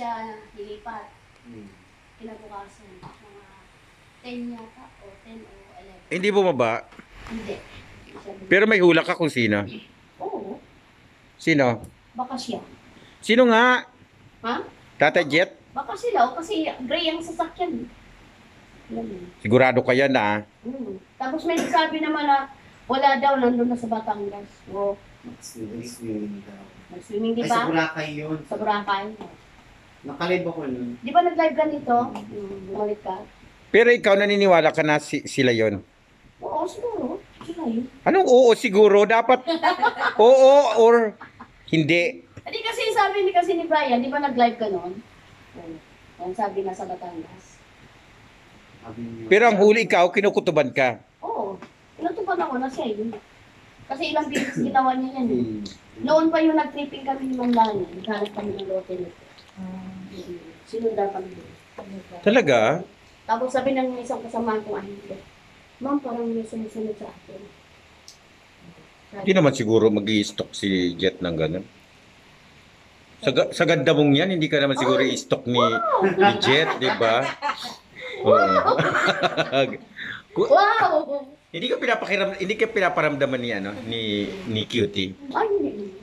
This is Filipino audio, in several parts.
siya nilipat. Kinabukasan, mga 10 yata, o 10 o 11. Hindi bumaba. Hindi. Pero may hula ka kung sino. Oo, Sino? baka siya. Sino nga? Ha? Tata Jet? Baka sila, o kasi gray ang sasakyan. Ganun. Sigurado ka yan ah. Tapos may nagsabi naman na wala daw, nandun na sa Batangas. O, Swimming daw. nag-swimming, di Ay, sa ba? Boracay yun. Sa Boracay. Nakalive ako nun. Di ba nag-live ka nito? Bumalik ka? Pero ikaw naniniwala ka na sila yon. Oo, siguro. Sila yun. Anong oo siguro? Dapat oo or hindi. Hindi kasi sabi ni Brian, di ba nag-live ka noon? Ang sabi na sa Batangas. Sabi niyo. Pero ang huli ikaw, kinukutuban ka. Oo. Inutupan ako na siya yun. Kasi ilang beses ginawa niya yan. Noon pa yung nag-tripping kami ng Lani. Naghanap kami ng lote nito. Sinundan kami doon. Talaga? Tapos sabi ng isang kasamahan kong ahente, Ma'am, parang may sumusunod sa akin. Hindi naman siguro mag-i-stock si Jet ng ganun. Sa ganda mong yan, hindi ka naman siguro i-stock ni Jet, di ba? Oo. Wow! Hindi ka pinaparamdaman ni Cutie. Ay, hindi.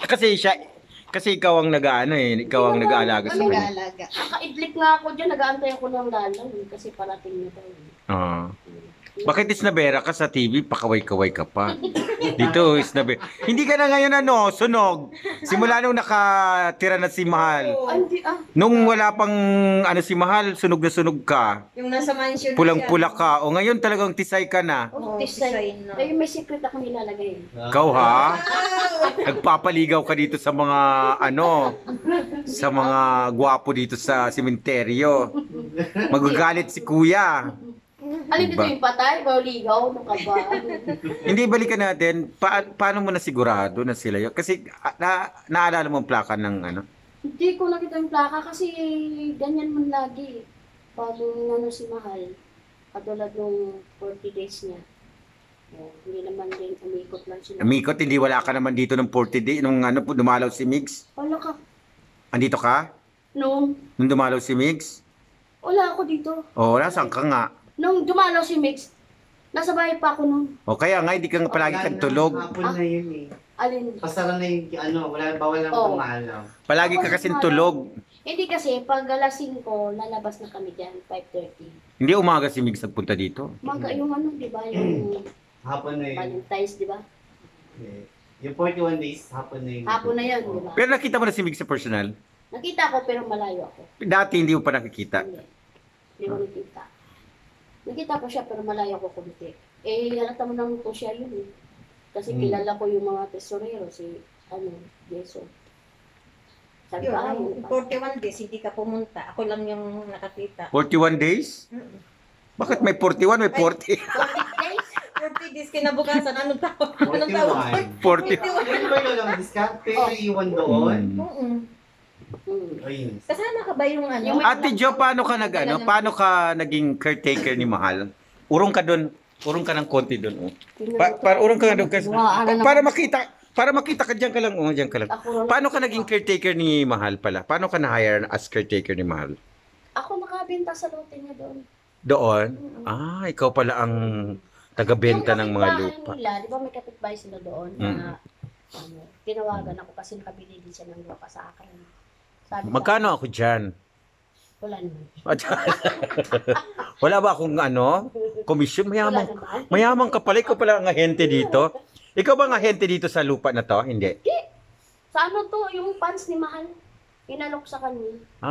Kasi ikaw ang ikaw ang nag-aalaga sa kanya. Nag-aalaga. Nakaidlip nga ako dyan, nag-aantay ako ng lalaw kasi parating na daw. Ah. Bakit Isnabera ka sa TV? Pakaway-kaway ka pa. Dito, Isnabera. Hindi ka na ngayon sunog. Simula nung nakatira na si Mahal. Ay, hindi Nung wala pang si Mahal, sunog na sunog ka. Yung nasa mansion na Pulang-pula siya. ka. O ngayon talagang tisay ka na. Oh, Oh, tisay. tisay na. Ay, may secret ako nilalagay. Ikaw ha? Nagpapaligaw ka dito sa mga sa mga gwapo dito sa sementeryo. Magagalit si kuya. Alin dito Diba? yung patay? Ligaw? Ano ka ba? Hindi, balikan natin. Paano mo na sigurado na sila yun? Kasi naalala mo ang plaka ng Hindi ko nakita yung plaka kasi ganyan man lagi. Pag si Mahal, katulad nung 40 days niya. Hindi naman din umikot lang siya. Amikot, hindi wala ka naman dito ng 40 day. Nung dumalaw si Migs. Wala ka. Andito ka? Nung Dumalaw si Migs? wala ako dito. O, nasaan ka nga? Nung dumalaw si Mix, nasa bahay pa ako nun. O, kaya nga, hindi ka nga palagi kang tulog. Hapon na yun eh. Alin? Pasara na yung bawal lang Oo. pumalaw. Palagi ka kasing tulog. Hindi kasi, pag alas 5, lalabas na kami dyan, 5:30. Hindi umaga si Migs nagpunta dito. Maga yung di ba, yung Hapon na yun. Valentine's, di ba? Eh, Yung 41 days, hapon na yun. Hapon na yun, di ba? Pero nakita mo na si Migs sa personal? Nakita ko pero malayo ako. Dati hindi mo pa nakikita. Hindi ko nakita. Nakita ko siya pero malayo ako kumiti. Halata mo naman po siya yun eh. Kasi kilala ko yung mga tesorero, si Jason. Sabi ko, Yun, 41 days, hindi ka pumunta. Ako lang yung nakakita. 41 days? Bakit may 41, may 40? 40 days? 40 days kinabukasan. Anong tawag? Anong tawag? 41. 40. Ano ba yun ang discount? Pero iwan doon? Oo. Ayun. Kasama ka ba yung ano? Ate Jo, paano ka naging caretaker ni Mahal? Urong ka doon. Urong ka ng konti doon. Urong ka doon. Para makita ka, diyan ka lang. Diyan ka lang. Paano ka naging caretaker ni Mahal pala? Paano ka na-hire as caretaker ni Mahal? Ako nakabenta sa lote niya doon. Doon? Ikaw pala ang taga-benta ng mga lupa. Nila, di ba may kapitbahay sila doon na tinawagan ako kasi nakabili din siya ng lupa sa akin. Sabi Magkano ako dyan? Wala naman. Wala ba akong komisyon? Wala Mayaman. naman. Mayaman ka pala. Ikaw pala ang ahente dito. Ikaw ba ang ahente dito sa lupa na to? Hindi. Sa to, yung fans ni Mahal, inalok sa kanya.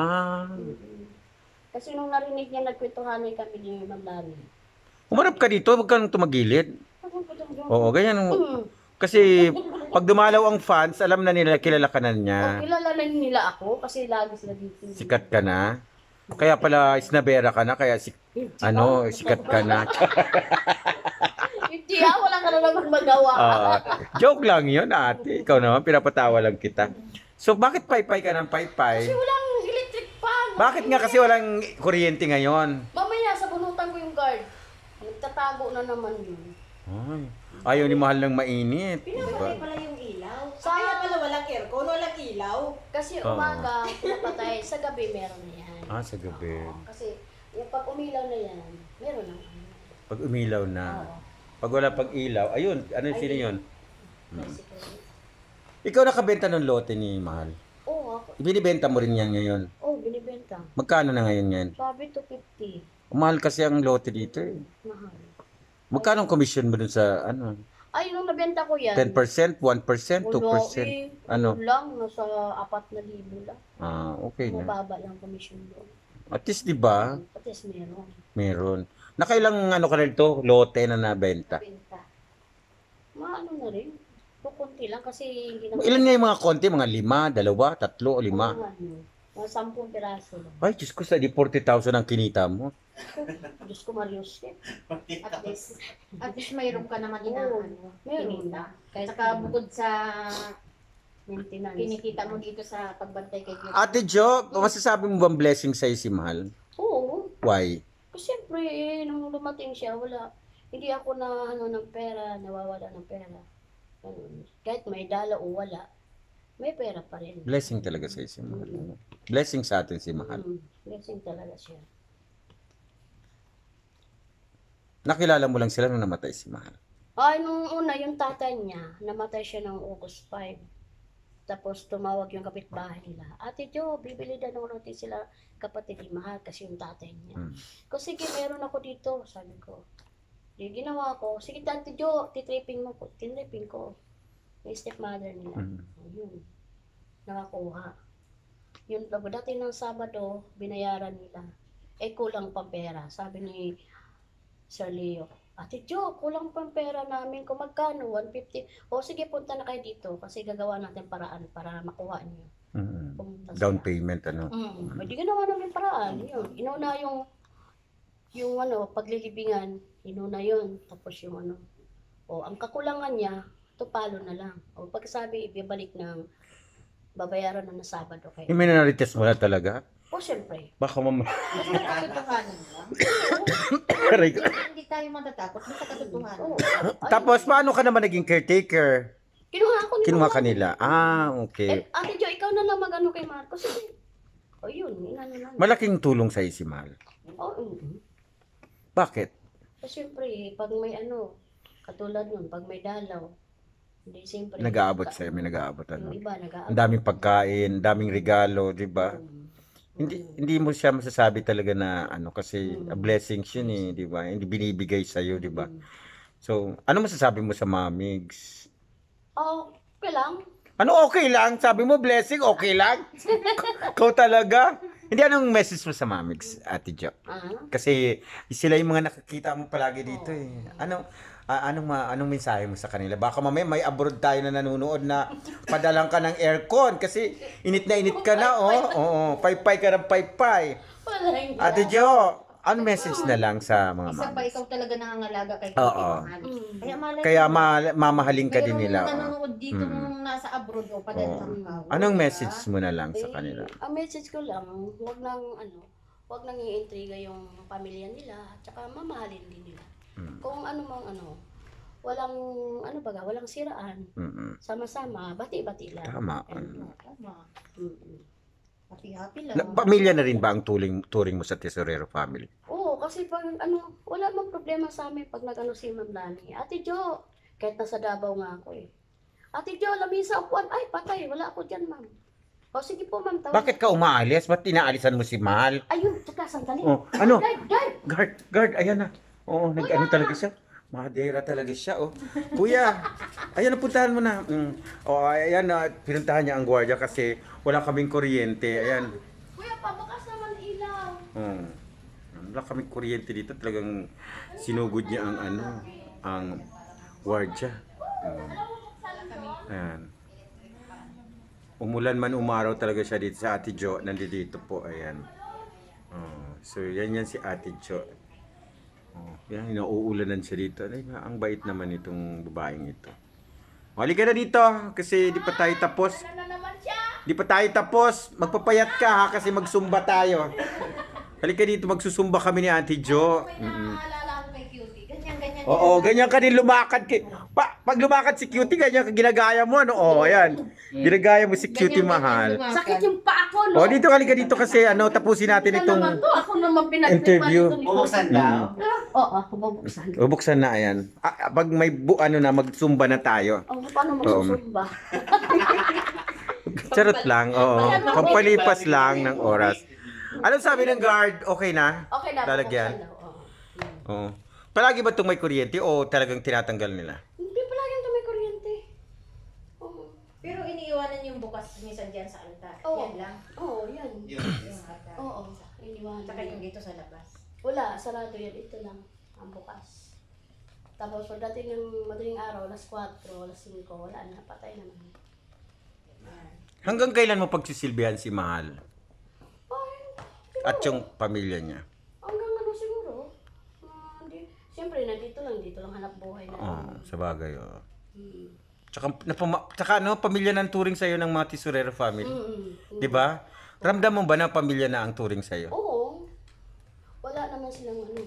Kasi nung narinig niya, nagkwentuhanay kami ni Ma'am Lani. Umarap ka dito, huwag kang tumagilid. Oo, ganyan. Kasi pag dumalaw ang fans, alam na nila, kilala ka na niya. Kilala na nila ako kasi lagi sila dito. Sikat ka na. Kaya pala Isnabera ka na, kaya sikat ka na. Hindi wala ka na naman magawa. Joke lang yun, ate. Ikaw naman, pinapatawa lang kita. So, bakit paypay ka ng paypay? Kasi walang electric fan. Bakit nga kasi walang kuryente ngayon? Mamaya, sa bunutan ko yung guard. Nagtatago na naman yun. Ayaw ni Mahal ng mainit. Pinapatay pala yung ilaw. Kaya pala walang aircon, walang ilaw. Kasi Oo. umaga, pinapatay. Sa gabi, meron na yan. Sa gabi. Kasi yung pag umilaw na yan, meron na. Pag umilaw na. Oo. Pag wala pag ilaw, ayun, ano Ay, sino yun? Basically. Ikaw nakabenta ng lote ni Mahal. Oo, ako. Ibinibenta mo rin yan ngayon. Oo, binibenta. Magkano na ngayon yan? Sabi 250. Mahal kasi ang lote dito eh. Mahal. Magkano ang commission mo dun sa ano? Ay, nung nabenta ko yan. 10%, 1%, 2%? Ano? Ano lang, nasa 4,000 lang. Okay na. Mababa lang commission doon. At least 'di ba? At least meron. Meron. Nakailang ano ka nito, lote na nabenta. Benta. Maano na rin. Kukunti lang kasi hindi naman. Ilan nga yung mga konti? Mga 5, 2, 3 o 5? Mga 10 piraso lang. Ay, Diyos ko, sa di 40,000 ang kinita mo. Diyos ko, Marius. At least mayroon ka naman Oo, inaano. meron. Kinita. Kahit Saka bukod sa maintenance. kinikita mo dito sa pagbantay kay Diyos. Ate Jo, masasabi mo bang blessing sa'yo si Mahal? Oo. Why? Kasi siyempre, nung lumating siya, wala. Hindi ako na ano ng pera, nawawala ng pera. Ganun. Kahit may dala o wala, may pera pa rin. Blessing talaga sa'yo si Mahal. ano? Blessing sa atin si Mahal. Blessing talaga siya. Nakilala mo lang sila nung namatay si Mahal. Ay, nung una, yung tatay niya, namatay siya ng August 5. Tapos tumawag yung kapitbahay nila. Ate Jo, bibili daw ng roti sila kapatid ni Mahal kasi yung tatay niya. Ko, sige, meron ako dito, sabi ko. Di ginawa ko, sige Ate Jo, titripping mo ko. Tinripping ko. Yung stepmother nila. Ayun. Nakakuha. Yun, pagdating ng Sabado, binayaran nila. Kulang pang pera. Sabi ni Sir Leo, Ate Jo, kulang pang pera namin. Kung magkano? 150. O sige, punta na kayo dito kasi gagawa natin paraan para makuha niyo. Pumunta Down sila. payment, ano? Hindi ginawa namin paraan. Yun. Inuna yung ano, paglilibingan. Inuna yun. Tapos yung ano. Ang kakulangan niya, tupalo na lang. Pagsabi, ibibalik ng babayaran na na Sabado kayo. Yung minorities mo na talaga? Siyempre. Baka Basta katotohanan lang. Aray ko. Hindi tayo matatakot. Basta katotohanan. Oo. Tapos, paano ka naman naging caretaker? Kinuha ako ni Kinuha Mama. ka nila. Okay. Ate Jo, ikaw na lang mag-ano kay Marcos. Sige. Yun. Inano na. Malaking tulong sa'yo si Mahal. Bakit? Siyempre, pag may ano, katulad nun, pag may dalaw, hindi siyempre. Nag-aabot sa'yo, may nag-aabot. Yung Ano? iba, nag-aabot. Ang daming pagkain, daming regalo, di ba? Hindi mo siya masasabi talaga na ano kasi a blessings yun eh, di ba? Hindi binibigay sa iyo, di ba? So, ano masasabi mo sa mamigs? Okay lang. Ano okay lang? Sabi mo blessing, okay lang? Ikaw talaga? Hindi, anong message mo sa mamigs, Ate Jo? Kasi sila yung mga nakakita mo palagi dito eh. Anong mensahe mo sa kanila? Baka mamaya may abroad tayo na nanonood na padalang ka ng aircon kasi init na init ka na, oh. Oo, paypay ka ng paypay. Ate Jo, ano message na lang sa mga Isa pa, mamigs? ikaw talaga nangangalaga kay Oo. Mahal. Kaya malay Kaya mo, mamahalin ka din mayroong nila. nanonood dito nung nasa abroad o padala Oo. Anong message mo na lang sa kanila? Ang message ko lang, wag nang iintriga yung pamilya nila, at saka mamahalin din nila. Kung ano mang walang siraan. Sama-sama, bati-bati lang. Tama. Tama. Happy-happy lang. Pamilya na rin ba ang turing mo sa Tesorero family? Oo, kasi pag wala mang problema sa amin pag si Ma'am Lani. Ate Jo, kahit nasa Davao nga ako eh. Ate Jo, lamisa upuan. Ay, patay, wala ako dyan, ma'am. Sige po, ma'am. Bakit ka umaalis? Ba't inaalisan mo si Mahal? Ayun, tsaka sandali. Ano? Guard! Guard, ayan na. Oo, nag-ano talaga siya. Madera talaga siya, oh. Kuya, ayan, napuntahan mo na. Ayan na, pinuntahan niya ang gwardiya kasi wala kaming kuryente. Ayan. Kuya, pabukas naman ilaw. Wala kaming kuryente dito. Talagang sinugod niya ang gwardiya. Ayan. Umulan man umaraw talaga siya dito sa Ate Jo. Nandito po, ayan. So, yan si Ate Jo. Yan, nauulanan siya dito. Ay, ang bait naman itong babaeng ito. Halika na dito kasi di pa tayo tapos. Di pa tayo tapos. Magpapayat ka ha kasi magsumba tayo. Halika dito, magsusumba kami ni Ate Jo. Naalala ko kay Cutie. Ganyan Oo, ganyan ka din lumakad. Pag lumakad si Cutie, ganyan ka ginagaya mo. Ano? Oo, ayan. Ginagaya mo si Cutie Mahal. Sakit yung paa ko, no? O, dito ka dito kasi tapusin natin Ano naman itong to? Ako naman interview. pinagtripan ito ni Bubuksan daw. Oo, bubuksan. bubuksan na, ayan. Pag may magsumba na tayo. Oh, paano magsusumba? Charot lang, oo. Pampalipas lang ng oras. Ano sabi ng guard? Okay na? Okay na, Lalagyan. bubuksan daw. Oo. Oo. Palagi ba itong may kuryente o talagang tinatanggal nila? Hindi palagi ito may kuryente. Oo. Pero iniiwanan yung bukas minsan dyan sa altar. Oo. Yan lang. Oo, yan. Yun. Yung altar. Oo, iniwanan. Saka yung dito sa labas. Wala, sarado yan. Ito lang, ang bukas. Tapos pagdating ng madaling araw, alas 4, alas 5, wala na, patay naman. Hanggang kailan mo pagsisilbihan si Mahal? Ay, At yung pamilya niya? hanggang ano siguro. Siyempre, dito lang hanap buhay na. Oo, sa bagay. Oo. Hmm. Tsaka pamilya ng turing sa'yo ng mga Tesorero family. Di ba? Ramdam mo ba na pamilya na ang turing sa'yo? Oo. Wala naman silang ano.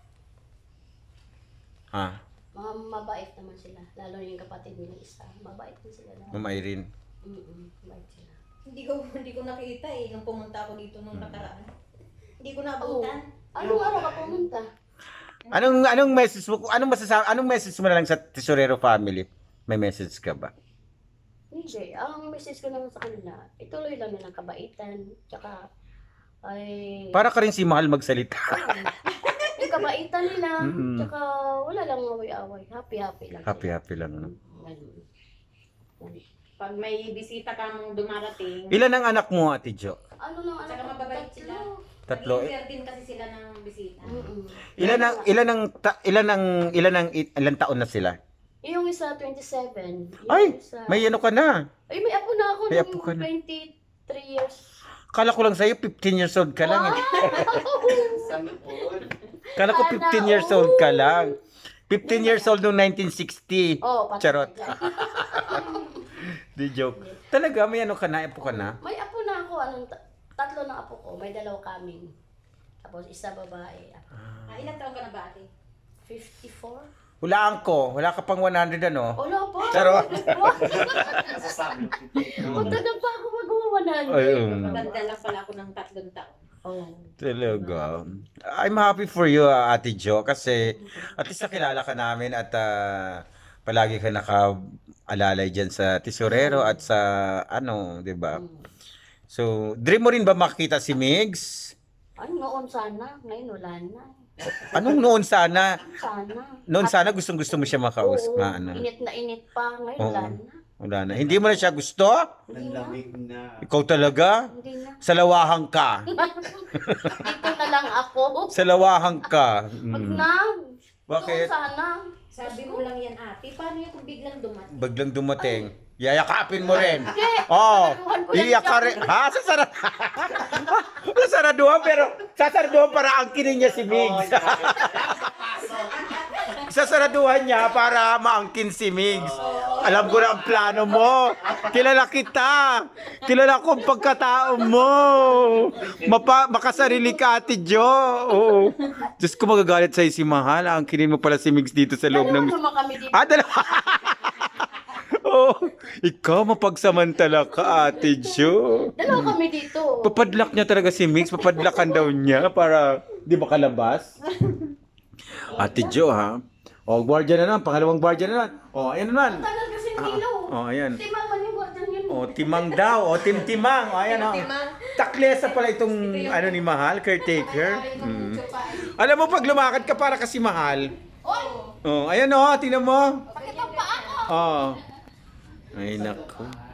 Ha? Mga mabait naman sila. Lalo yung kapatid nila isa. Mabait din sila lahat. Ma'am Irene? Mabait sila. Hindi ko nakita nung pumunta ako dito nung nakaraan. Hindi ko naabutan. Anong araw ka pumunta? Anong message mo? Anong message mo na lang sa Tesorero family? May message ka ba? Hindi. Ang message ko naman sa kanila, ituloy lang nilang kabaitan. Tsaka, ay... Para ka rin si Mahal magsalita. Yung kabaitan nila. Mm-mm. Tsaka, wala lang away-away. Happy-happy lang. Happy lang. No? Ganun. Pag may bisita kang dumarating, Ilan ang anak mo, Ate Jo? Ano nang Tsaka anak ko? mababait sila. Tatlo. nag-i-share din kasi sila ng bisita. Ilan taon na sila? Yung isa, 27. Yung Ay, isa, may ano ka na. Ay, may apo na ako May nung apo ka na. 23 years. Kala ko lang sa'yo, 15 years old ka lang. Eh. Sana po. Kala ko 15 years old ka lang. 15 years old noong 1960. Oh, patay Charot. ka. Di joke. Talaga, may ano ka na, apo ka na? May apo na ako. Tatlo ng apo ko. May dalawa kaming. Tapos isa babae. Ilang taon ka na ba, ate? 54? Hulaan ko. Wala ka pang 100 ano? Wala pa. Charot. Nasasabi. Magtagal pa ako mag-100. Ayun. Maganda lang pala ako ng 3 taon. Oh. Talaga. I'm happy for you, Ate Jo, kasi at least nakilala ka namin at palagi ka nakaalalay dyan sa Tesorero at sa di ba? So, dream mo rin ba makita si Migs? Ay, noon sana. Ngayon wala na. Anong noon sana? Sana. Noon sana gustong-gusto mo siya makausap. Oo, init na init pa. Ngayon Oo. wala na. Wala na. Hindi mo na siya gusto? Hindi Ang na. lamig na. Ikaw talaga? Hindi na. Salawahang ka. Dito na lang ako. Salawahang ka. Wag Mm. na. Bakit? Doon sana. Sabi mo lang yan, ate. Paano yung kung biglang dumating? Biglang dumating. Yayakapin mo rin. Hindi. Oh, Sasaraduhan ko lang iyak ka siya. rin. Ha? Sasaraduhan, pero sasaraduhan para angkinin niya si Migs. Sasaraduhan niya para maangkin si Migs. Alam ko na ang plano mo. Kilala kita. Kilala ko ang pagkatao mo. Makasarili ka, Ate Jo. Oo. Diyos ko, magagalit sa'yo si Mahal. Angkinin mo pala si Migs dito sa loob Dalawa ng... naman kami dito. Dalawa. Oh, ikaw mapagsamantala ka, Ate Jo. Dalawa kami dito. Papadlock niya talaga si Mix. Papadlockan daw niya para di ba kalabas? Ate Jo, ha? Oh, guardian na naman. Pangalawang guardian na naman. Oh, ayan na naman. Tagal kasi ng ilaw. Oh, ayan. Timang man yung guardian yun. Oh, timang daw. Oh, timtimang. Oh, ayan, oh. Taklesa pala itong ni Mahal, caretaker. Alam mo, pag lumakad ka para kasi Mahal. Oy! Oh, ayan, oh. Tingnan mo. Sakit ang paa ko. Oh. Ay, naku.